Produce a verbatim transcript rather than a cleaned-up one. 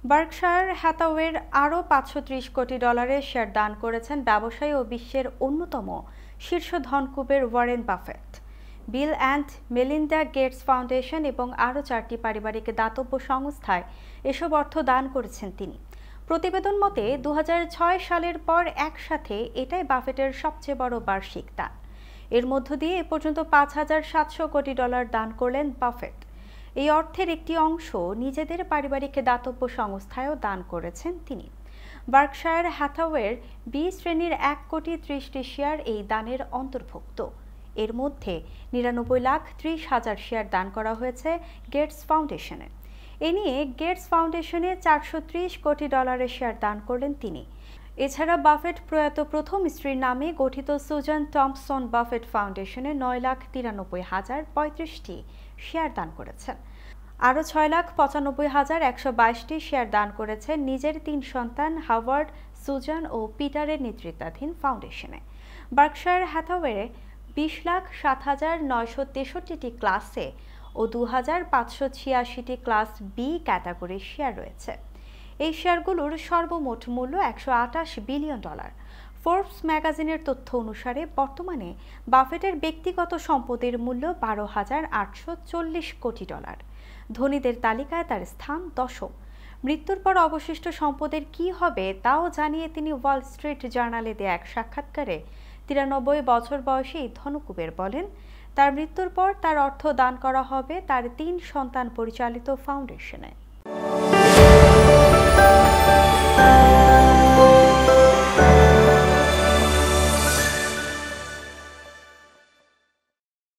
Berkshire হ্যাথাওয়ের আরও পাঁচশো ত্রিশ কোটি ডলারের শেয়ার দান করেছেন ব্যবসায়ী ও বিশ্বের অন্যতম শীর্ষ ধনকুবের Warren Buffett. Bill and Melinda Gates Foundation এবং আরও চারটি পারিবারিক দাতব্য সংস্থায় এসব অর্থ দান করেছেন তিনি। প্রতিবেদন মতে দু হাজার ছয় সালের পর একসাথে এটাই বাফেটের সবচেয়ে বড় বার্ষিক দান। এর মধ্য দিয়ে এ পর্যন্ত পাঁচ হাজার সাতশো কোটি ডলার দান করলেন বাফেট। এই অর্থের একটি অংশ নিজেদের পারিবারিক দাতব্য সংস্থায়ও দান করেছেন তিনি। বার্কশায়ার হ্যাথাওয়ের বি শ্রেণীর এক কোটি ত্রিশটি শেয়ার এই দানের অন্তর্ভুক্ত। এর মধ্যে নিরানব্বই লাখ ত্রিশ হাজার শেয়ার দান করা হয়েছে গেটস ফাউন্ডেশনে। এ নিয়ে গেটস ফাউন্ডেশনে চারশো ত্রিশ কোটি ডলারের শেয়ার দান করলেন তিনি। এছাড়া বাফেট প্রয়াত প্রথম স্ত্রীর নামে গঠিত সুজান টমসন বাফেট ফাউন্ডেশনে নয় লাখ তিরানব্বই হাজার পঁয়ত্রিশটি শেয়ার দান করেছেন। আরও ছয় লাখ পঁচানব্বই হাজার একশো বাইশটি শেয়ার দান করেছেন নিজের তিন সন্তান হাওয়ার্ড, সুজান ও পিটারের নেতৃত্বাধীন ফাউন্ডেশনে। বার্কশায়ার হ্যাথাওয়ে বিশ লাখ সাত হাজার নয়শো তেষট্টিটি ক্লাসে ও দু হাজার পাঁচশো ছিয়াশিটি ক্লাস বি ক্যাটাগরির শেয়ার রয়েছে। এই শেয়ারগুলোর সর্বমোট মূল্য একশো আটাশ বিলিয়ন ডলার। ফোর্বস ম্যাগাজিনের তথ্য অনুসারে বর্তমানে বাফেটের ব্যক্তিগত সম্পদের মূল্য বারো হাজার আটশো চল্লিশ কোটি ডলার। ধনীদের তালিকায় তার স্থান দশম। মৃত্যুর পর অবশিষ্ট সম্পদের কি হবে তাও জানিয়ে তিনি ওয়াল স্ট্রিট জার্নালে দেয়া এক সাক্ষাৎকারে তিরানব্বই বছর বয়সী ধনকুবের বলেন, তার মৃত্যুর পর তার অর্থ দান করা হবে তার তিন সন্তান পরিচালিত ফাউন্ডেশনে।